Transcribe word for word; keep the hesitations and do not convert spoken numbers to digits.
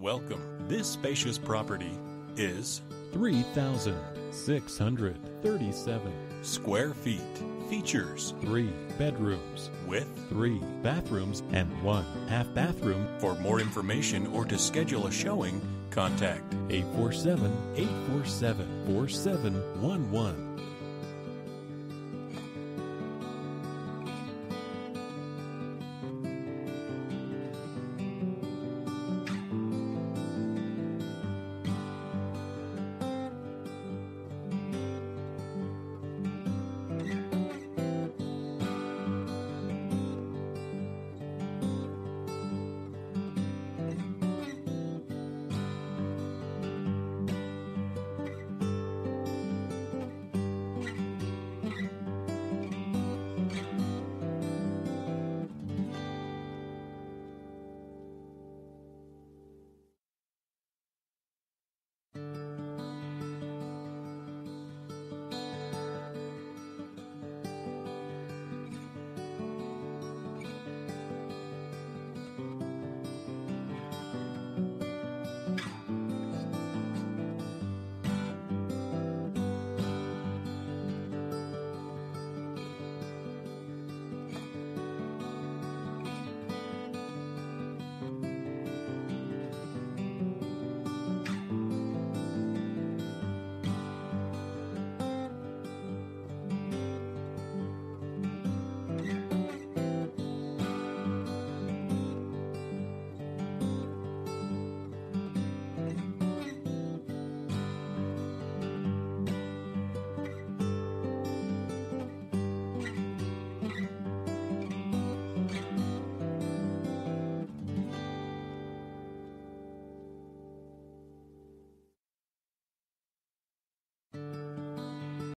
Welcome. This spacious property is three thousand six hundred thirty-seven square feet. Features three bedrooms with three bathrooms and one half bathroom. For more information or to schedule a showing, contact eight four seven, eight four seven, four seven one one.